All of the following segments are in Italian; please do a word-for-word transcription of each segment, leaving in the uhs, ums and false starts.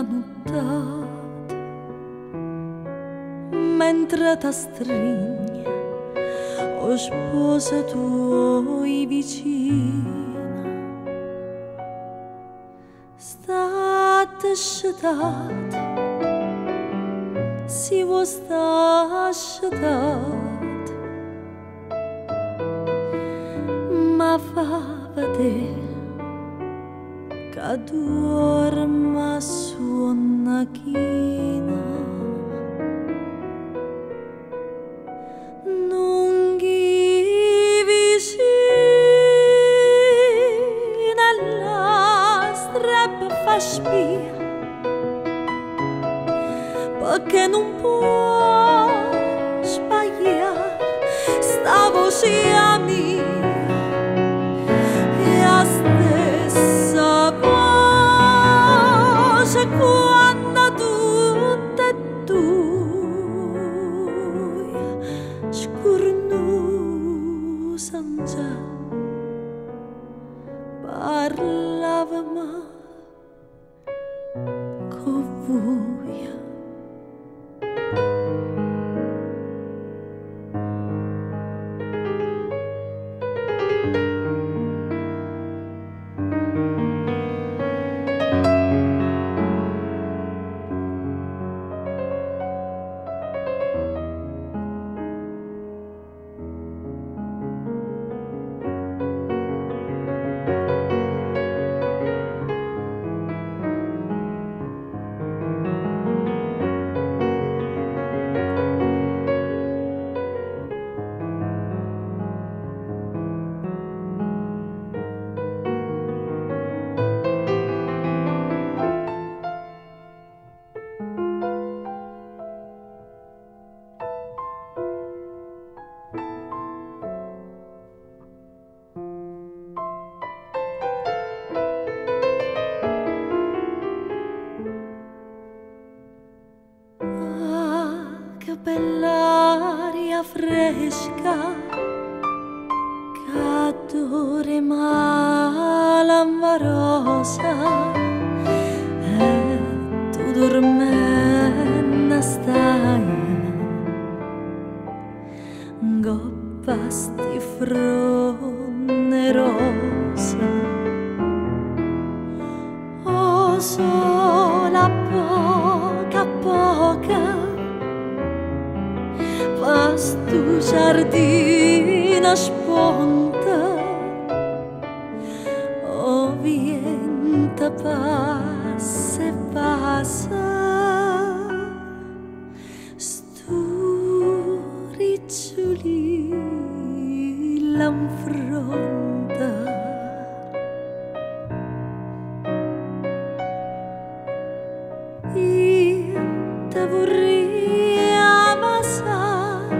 la nottata, mentre ti stringe o sposa tuoi vicina, state scetate, si vuoi sta scetate, ma fa vedere che dorma su una china. Non ghi vicina la strappa fa spia, perché non può sbagliare sta voce a mia, e a stessa voce quando tutte e due scurnusan già parlavamo con voi. Che bell'aria fresca che adora l'amorosa, e tu dormendo stai goppa sti fronde rosa. Oh, sola poca poca vasto giardino sponta, o vento passa e passa, stu riccioli l'infronta. Io te vorrei ammassare,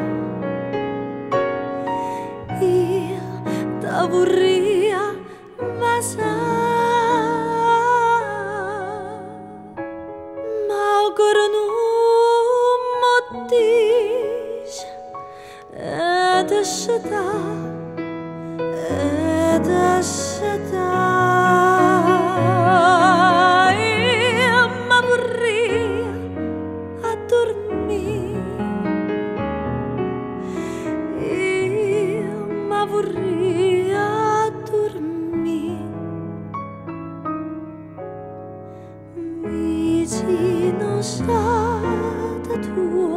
io te vorrei ammassare, ma ancora non mi dici ed esceta, ed esceta. Vorrei dormire vicino a tua